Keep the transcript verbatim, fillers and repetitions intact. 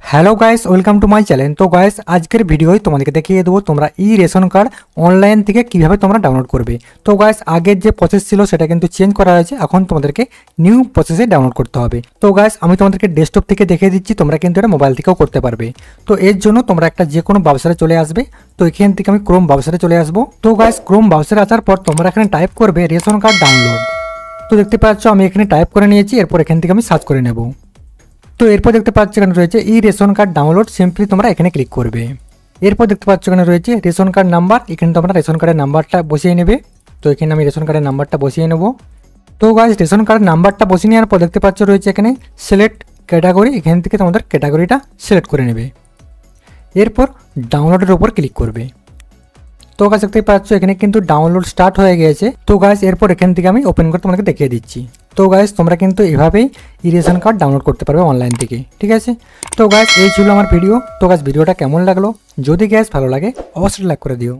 Hello guys, welcome to my channel. তো guys, আজকের ভিডিওয় তোমাদেরকে দেখিয়ে দেবো তোমরা ই রেশন কার্ড অনলাইন থেকে কিভাবে তোমরা ডাউনলোড করবে। তো গাইস, আগের যে প্রসেস ছিল সেটা কিন্তু চেঞ্জ করা হয়েছে, এখন তোমাদেরকে নিউ প্রসেসে ডাউনলোড করতে হবে। তো গাইস, আমি তোমাদেরকে ডেস্কটপ থেকে দেখিয়ে দিচ্ছি, তোমরা কিন্তু এটা মোবাইল থেকেও করতে পারবে। তো এর জন্য তোমরা একটা যে কোনো ব্রাউজারে চলে আসবে। তো এখান থেকে আমি ক্রোম ব্রাউজারে চলে আসবো। তো গাইস, ক্রোম ব্রাউজারে আসার পর তোমরা এখানে টাইপ করবে রেশন কার্ড ডাউনলোড। তো দেখতে পাচ্ছ আমি এখানে টাইপ করে নিয়েছি, এরপর এখান থেকে আমি সার্চ করে নেব। তো এরপর দেখতে পাচ্ছ এখানে রয়েছে e ration card download, simply তোমরা এখানে ক্লিক করবে। এরপর দেখতে পাচ্ছ এখানে রয়েছে রেশন কার্ড নাম্বার, এখানে তোমরা রেশন কার্ডের নাম্বারটা বসিয়ে নেবে। তো এখানে আমি রেশন কার্ডের নাম্বারটা বসিয়ে নেব। তো গাইস, রেশন কার্ডের নাম্বারটা বসিয়ে নেওয়ার পর দেখতে পাচ্ছ রয়েছে এখানে সিলেক্ট ক্যাটাগরি, এখান থেকে তোমাদের ক্যাটাগরিটা সিলেক্ট করে নেবে। এরপর ডাউনলোডের উপর ক্লিক করবে। তো গাছ দেখতে পাচ্ছ এখানে কিন্তু ডাউনলোড স্টার্ট হয়ে গিয়েছে। তো গাছ এরপর এখান থেকে আমি ওপেন করে তোমাকে দেখিয়ে দিচ্ছি। তো গাইস, তোমরা কিন্তু এভাবেই ই রেশন কার্ড ডাউনলোড করতে পারবে অনলাইন থেকে, ঠিক আছে। তো গাইস, এই ছিল আমার ভিডিও। তো গাইস, ভিডিওটা কেমন লাগলো? যদি গ্যাস ভালো লাগে অবশ্যই লাইক করে দিও।